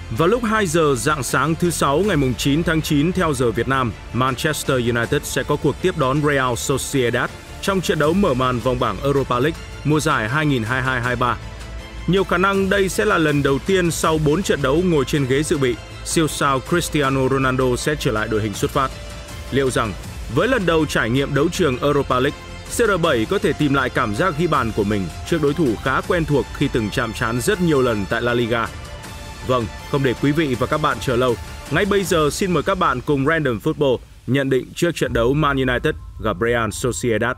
Vào lúc 2 giờ rạng sáng thứ Sáu ngày 9 tháng 9 theo giờ Việt Nam, Manchester United sẽ có cuộc tiếp đón Real Sociedad trong trận đấu mở màn vòng bảng Europa League mùa giải 2022-23. Nhiều khả năng đây sẽ là lần đầu tiên sau 4 trận đấu ngồi trên ghế dự bị, siêu sao Cristiano Ronaldo sẽ trở lại đội hình xuất phát. Liệu rằng, với lần đầu trải nghiệm đấu trường Europa League, CR7 có thể tìm lại cảm giác ghi bàn của mình trước đối thủ khá quen thuộc khi từng chạm trán rất nhiều lần tại La Liga? Vâng, không để quý vị và các bạn chờ lâu, ngay bây giờ xin mời các bạn cùng Random Football nhận định trước trận đấu Man United gặp Real Sociedad.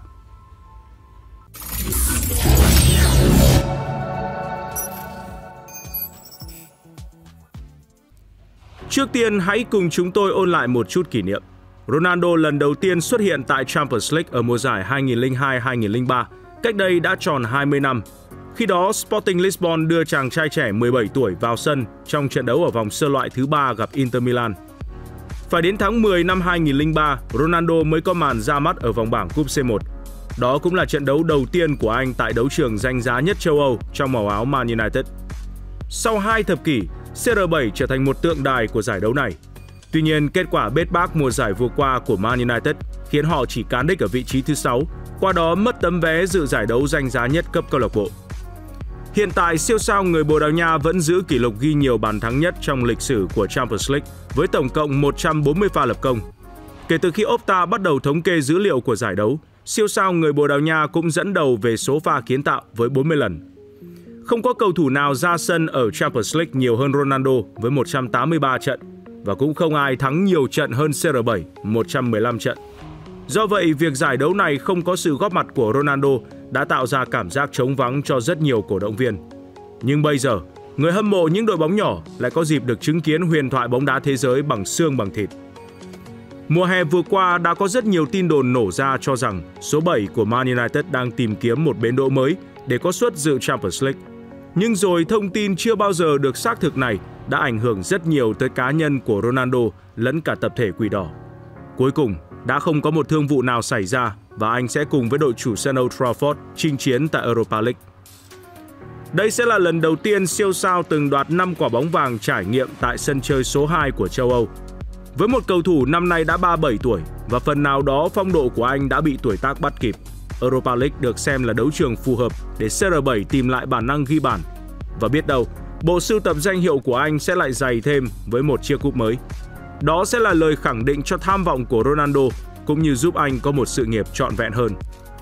Trước tiên, hãy cùng chúng tôi ôn lại một chút kỷ niệm. Ronaldo lần đầu tiên xuất hiện tại Champions League ở mùa giải 2002-2003, cách đây đã tròn 20 năm. Khi đó, Sporting Lisbon đưa chàng trai trẻ 17 tuổi vào sân trong trận đấu ở vòng sơ loại thứ 3 gặp Inter Milan. Phải đến tháng 10 năm 2003, Ronaldo mới có màn ra mắt ở vòng bảng Cúp C1. Đó cũng là trận đấu đầu tiên của anh tại đấu trường danh giá nhất châu Âu trong màu áo Man United. Sau 2 thập kỷ, CR7 trở thành một tượng đài của giải đấu này. Tuy nhiên, kết quả bết bát mùa giải vừa qua của Man United khiến họ chỉ cán đích ở vị trí thứ 6, qua đó mất tấm vé dự giải đấu danh giá nhất cấp câu lạc bộ. Hiện tại, siêu sao người Bồ Đào Nha vẫn giữ kỷ lục ghi nhiều bàn thắng nhất trong lịch sử của Champions League với tổng cộng 140 pha lập công. Kể từ khi Opta bắt đầu thống kê dữ liệu của giải đấu, siêu sao người Bồ Đào Nha cũng dẫn đầu về số pha kiến tạo với 40 lần. Không có cầu thủ nào ra sân ở Champions League nhiều hơn Ronaldo với 183 trận, và cũng không ai thắng nhiều trận hơn CR7, 115 trận. Do vậy, việc giải đấu này không có sự góp mặt của Ronaldo đã tạo ra cảm giác trống vắng cho rất nhiều cổ động viên. Nhưng bây giờ, người hâm mộ những đội bóng nhỏ lại có dịp được chứng kiến huyền thoại bóng đá thế giới bằng xương bằng thịt. Mùa hè vừa qua đã có rất nhiều tin đồn nổ ra cho rằng số 7 của Man United đang tìm kiếm một bến đỗ mới để có suất dự Champions League. Nhưng rồi thông tin chưa bao giờ được xác thực này đã ảnh hưởng rất nhiều tới cá nhân của Ronaldo lẫn cả tập thể Quỷ Đỏ. Cuối cùng, đã không có một thương vụ nào xảy ra và anh sẽ cùng với đội chủ sân Old Trafford chinh chiến tại Europa League. Đây sẽ là lần đầu tiên siêu sao từng đoạt 5 quả bóng vàng trải nghiệm tại sân chơi số 2 của châu Âu. Với một cầu thủ năm nay đã 37 tuổi và phần nào đó phong độ của anh đã bị tuổi tác bắt kịp, Europa League được xem là đấu trường phù hợp để CR7 tìm lại bản năng ghi bàn. Và biết đâu, bộ sưu tập danh hiệu của anh sẽ lại dày thêm với một chiếc cúp mới. Đó sẽ là lời khẳng định cho tham vọng của Ronaldo, cũng như giúp anh có một sự nghiệp trọn vẹn hơn.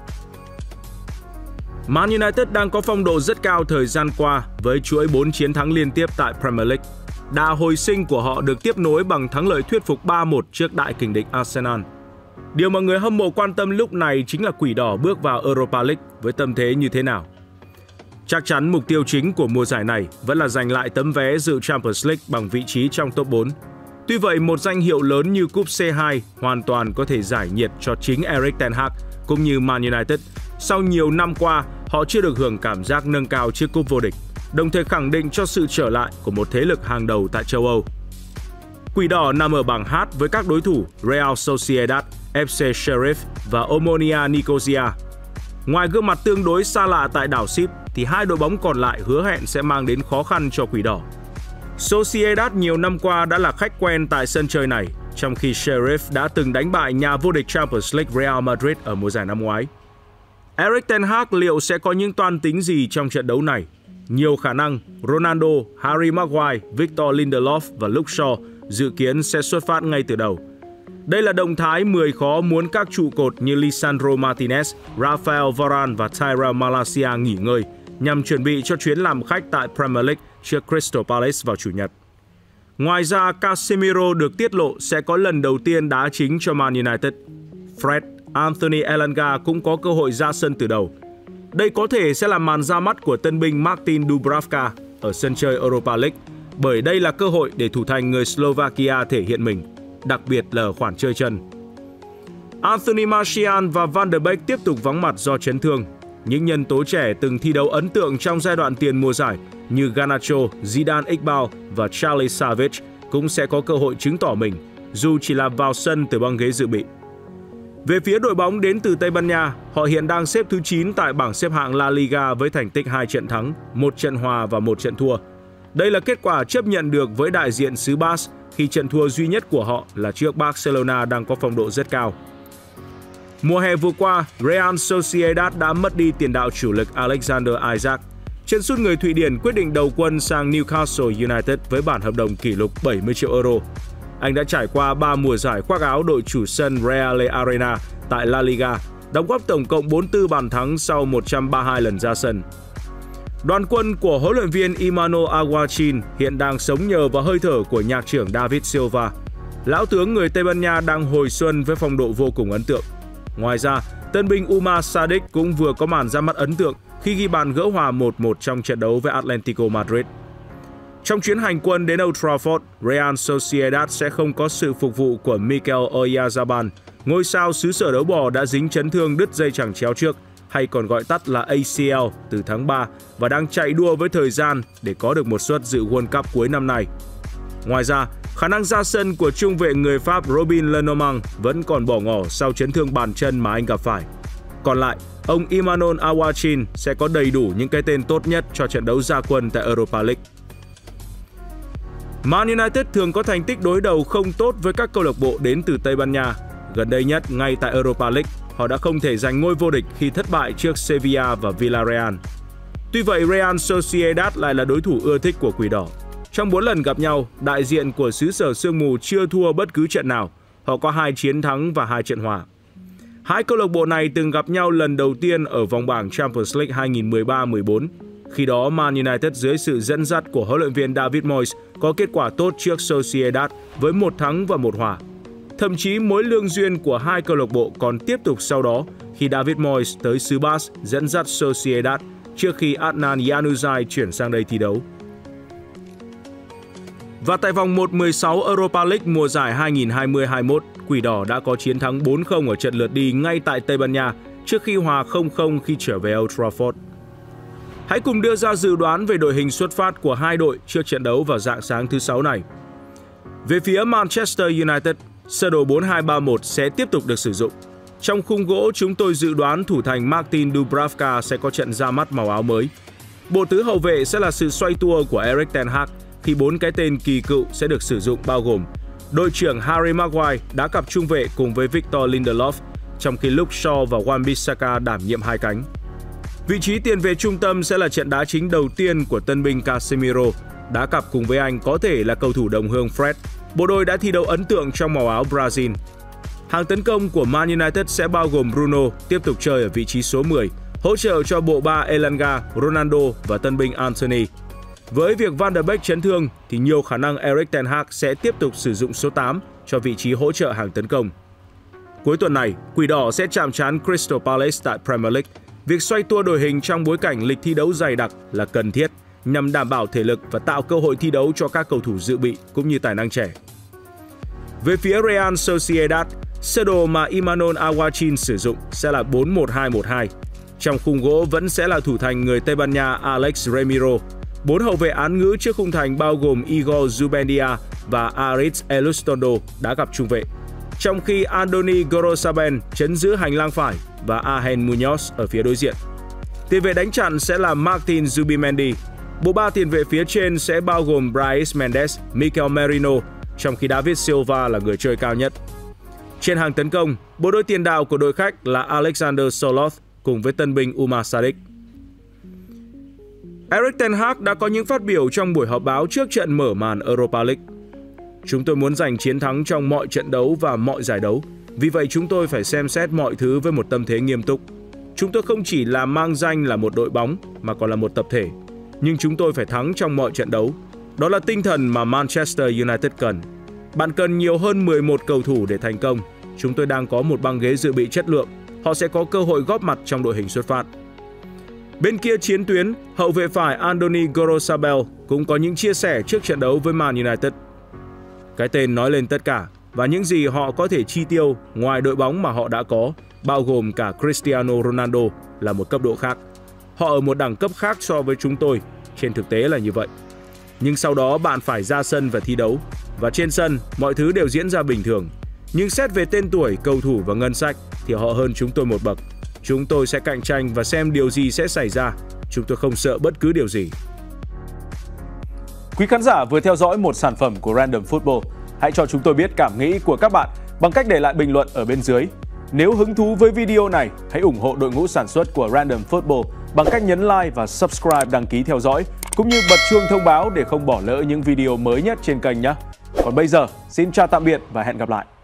Man United đang có phong độ rất cao thời gian qua với chuỗi 4 chiến thắng liên tiếp tại Premier League. Đà hồi sinh của họ được tiếp nối bằng thắng lợi thuyết phục 3-1 trước đại kình địch Arsenal. Điều mà người hâm mộ quan tâm lúc này chính là Quỷ Đỏ bước vào Europa League với tâm thế như thế nào. Chắc chắn mục tiêu chính của mùa giải này vẫn là giành lại tấm vé dự Champions League bằng vị trí trong top 4. Tuy vậy, một danh hiệu lớn như Cúp C2 hoàn toàn có thể giải nhiệt cho chính Erik ten Hag cũng như Man United. Sau nhiều năm qua, họ chưa được hưởng cảm giác nâng cao chiếc cúp vô địch, đồng thời khẳng định cho sự trở lại của một thế lực hàng đầu tại châu Âu. Quỷ Đỏ nằm ở bảng H với các đối thủ Real Sociedad, FC Sheriff và Omonia Nicosia. Ngoài gương mặt tương đối xa lạ tại đảo Síp, thì hai đội bóng còn lại hứa hẹn sẽ mang đến khó khăn cho Quỷ Đỏ. Sociedad nhiều năm qua đã là khách quen tại sân chơi này, trong khi Sheriff đã từng đánh bại nhà vô địch Champions League Real Madrid ở mùa giải năm ngoái. Erik ten Hag liệu sẽ có những toan tính gì trong trận đấu này? Nhiều khả năng Ronaldo, Harry Maguire, Victor Lindelof và Luke Shaw dự kiến sẽ xuất phát ngay từ đầu. Đây là động thái 10 khó muốn các trụ cột như Lisandro Martinez, Rafael Varane và Tyrell Malacia nghỉ ngơi nhằm chuẩn bị cho chuyến làm khách tại Premier League trước Crystal Palace vào Chủ nhật. Ngoài ra, Casemiro được tiết lộ sẽ có lần đầu tiên đá chính cho Man United. Fred, Anthony Elanga cũng có cơ hội ra sân từ đầu. Đây có thể sẽ là màn ra mắt của tân binh Martin Dubravka ở sân chơi Europa League, bởi đây là cơ hội để thủ thành người Slovakia thể hiện mình, đặc biệt là ở khoản chơi chân. Anthony Martial và Van der Beek tiếp tục vắng mặt do chấn thương. Những nhân tố trẻ từng thi đấu ấn tượng trong giai đoạn tiền mùa giải như Garnacho, Zidane Iqbal và Charlie Savage cũng sẽ có cơ hội chứng tỏ mình, dù chỉ là vào sân từ băng ghế dự bị. Về phía đội bóng đến từ Tây Ban Nha, họ hiện đang xếp thứ 9 tại bảng xếp hạng La Liga với thành tích 2 trận thắng, 1 trận hòa và 1 trận thua. Đây là kết quả chấp nhận được với đại diện xứ Basque khi trận thua duy nhất của họ là trước Barcelona đang có phong độ rất cao. Mùa hè vừa qua, Real Sociedad đã mất đi tiền đạo chủ lực Alexander Isak. Chân sút người Thụy Điển quyết định đầu quân sang Newcastle United với bản hợp đồng kỷ lục 70 triệu euro. Anh đã trải qua 3 mùa giải khoác áo đội chủ sân Real Arena tại La Liga, đóng góp tổng cộng 44 bàn thắng sau 132 lần ra sân. Đoàn quân của huấn luyện viên Emmanuel Aguachin hiện đang sống nhờ vào hơi thở của nhạc trưởng David Silva. Lão tướng người Tây Ban Nha đang hồi xuân với phong độ vô cùng ấn tượng. Ngoài ra, tân binh Umar Sadiq cũng vừa có màn ra mắt ấn tượng khi ghi bàn gỡ hòa 1-1 trong trận đấu với Atletico Madrid. Trong chuyến hành quân đến Old Trafford, Real Sociedad sẽ không có sự phục vụ của Mikel Oyarzabal, ngôi sao xứ sở đấu bò đã dính chấn thương đứt dây chằng chéo trước, hay còn gọi tắt là ACL, từ tháng 3 và đang chạy đua với thời gian để có được một suất dự World Cup cuối năm nay. Ngoài ra, khả năng ra sân của trung vệ người Pháp Robin Lenormand vẫn còn bỏ ngỏ sau chấn thương bàn chân mà anh gặp phải. Còn lại, ông Emmanuel Aguachin sẽ có đầy đủ những cái tên tốt nhất cho trận đấu ra quân tại Europa League. Man United thường có thành tích đối đầu không tốt với các câu lạc bộ đến từ Tây Ban Nha. Gần đây nhất, ngay tại Europa League, họ đã không thể giành ngôi vô địch khi thất bại trước Sevilla và Villarreal. Tuy vậy, Real Sociedad lại là đối thủ ưa thích của Quỷ Đỏ. Trong 4 lần gặp nhau, đại diện của xứ sở sương mù chưa thua bất cứ trận nào. Họ có 2 chiến thắng và 2 trận hòa. Hai câu lạc bộ này từng gặp nhau lần đầu tiên ở vòng bảng Champions League 2013-14. Khi đó, Man United dưới sự dẫn dắt của huấn luyện viên David Moyes có kết quả tốt trước Sociedad với 1 thắng và 1 hòa. Thậm chí mối lương duyên của hai câu lạc bộ còn tiếp tục sau đó khi David Moyes tới xứ Basque dẫn dắt Sociedad trước khi Adnan Januzaj chuyển sang đây thi đấu. Và tại vòng 1/16 Europa League mùa giải 2020-21, Quỷ Đỏ đã có chiến thắng 4-0 ở trận lượt đi ngay tại Tây Ban Nha trước khi hòa 0-0 khi trở về Old Trafford. Hãy cùng đưa ra dự đoán về đội hình xuất phát của hai đội trước trận đấu vào rạng sáng thứ Sáu này. Về phía Manchester United, sơ đồ 4-2-3-1 sẽ tiếp tục được sử dụng. Trong khung gỗ, chúng tôi dự đoán thủ thành Martin Dubravka sẽ có trận ra mắt màu áo mới. Bộ tứ hậu vệ sẽ là sự xoay tua của Erik ten Hag khi 4 cái tên kỳ cựu sẽ được sử dụng bao gồm đội trưởng Harry Maguire đá cặp trung vệ cùng với Victor Lindelof, trong khi Luke Shaw và Wan-Bissaka đảm nhiệm hai cánh. Vị trí tiền vệ trung tâm sẽ là trận đá chính đầu tiên của tân binh Casemiro, đá cặp cùng với anh có thể là cầu thủ đồng hương Fred. Bộ đôi đã thi đấu ấn tượng trong màu áo Brazil. Hàng tấn công của Man United sẽ bao gồm Bruno tiếp tục chơi ở vị trí số 10, hỗ trợ cho bộ ba Elanga, Ronaldo và tân binh Antony. Với việc Van der Beek chấn thương thì nhiều khả năng Erik ten Hag sẽ tiếp tục sử dụng số 8 cho vị trí hỗ trợ hàng tấn công. Cuối tuần này, Quỷ Đỏ sẽ chạm trán Crystal Palace tại Premier League. Việc xoay tua đội hình trong bối cảnh lịch thi đấu dày đặc là cần thiết nhằm đảm bảo thể lực và tạo cơ hội thi đấu cho các cầu thủ dự bị cũng như tài năng trẻ. Về phía Real Sociedad, sơ đồ mà Emmanuel Aguachin sử dụng sẽ là 4-1-2-1-2. Trong khung gỗ vẫn sẽ là thủ thành người Tây Ban Nha Alex Remiro. 4 hậu vệ án ngữ trước khung thành bao gồm Igor Zubendia và Aritz Elustondo đá cặp trung vệ. Trong khi Andoni Gorosabel chấn giữ hành lang phải và Ahen Munoz ở phía đối diện. Tiền vệ đánh chặn sẽ là Martin Zubimendi. Bộ ba tiền vệ phía trên sẽ bao gồm Brais Mendes, Mikel Merino, trong khi David Silva là người chơi cao nhất. Trên hàng tấn công, bộ đôi tiền đạo của đội khách là Alexander Sørloth cùng với tân binh Umar Sadiq. Erik ten Hag đã có những phát biểu trong buổi họp báo trước trận mở màn Europa League. Chúng tôi muốn giành chiến thắng trong mọi trận đấu và mọi giải đấu. Vì vậy chúng tôi phải xem xét mọi thứ với một tâm thế nghiêm túc. Chúng tôi không chỉ là mang danh là một đội bóng mà còn là một tập thể. Nhưng chúng tôi phải thắng trong mọi trận đấu. Đó là tinh thần mà Manchester United cần. Bạn cần nhiều hơn 11 cầu thủ để thành công. Chúng tôi đang có một băng ghế dự bị chất lượng. Họ sẽ có cơ hội góp mặt trong đội hình xuất phát. Bên kia chiến tuyến, hậu vệ phải Andoni Gorosabel cũng có những chia sẻ trước trận đấu với Man United. Cái tên nói lên tất cả và những gì họ có thể chi tiêu ngoài đội bóng mà họ đã có, bao gồm cả Cristiano Ronaldo là một cấp độ khác. Họ ở một đẳng cấp khác so với chúng tôi, trên thực tế là như vậy. Nhưng sau đó bạn phải ra sân và thi đấu, và trên sân mọi thứ đều diễn ra bình thường. Nhưng xét về tên tuổi, cầu thủ và ngân sách thì họ hơn chúng tôi một bậc. Chúng tôi sẽ cạnh tranh và xem điều gì sẽ xảy ra. Chúng tôi không sợ bất cứ điều gì. Quý khán giả vừa theo dõi một sản phẩm của Random Football. Hãy cho chúng tôi biết cảm nghĩ của các bạn bằng cách để lại bình luận ở bên dưới. Nếu hứng thú với video này, hãy ủng hộ đội ngũ sản xuất của Random Football bằng cách nhấn like và subscribe đăng ký theo dõi, cũng như bật chuông thông báo để không bỏ lỡ những video mới nhất trên kênh nhé. Còn bây giờ, xin chào tạm biệt và hẹn gặp lại.